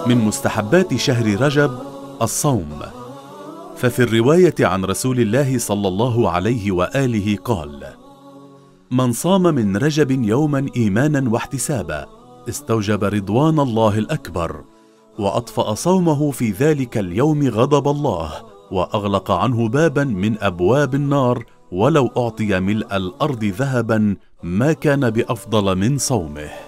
من مستحبات شهر رجب الصوم، ففي الرواية عن رسول الله صلى الله عليه وآله قال: من صام من رجب يوما إيمانا واحتسابا استوجب رضوان الله الأكبر، وأطفأ صومه في ذلك اليوم غضب الله، وأغلق عنه بابا من أبواب النار، ولو أعطي ملء الأرض ذهبا ما كان بأفضل من صومه.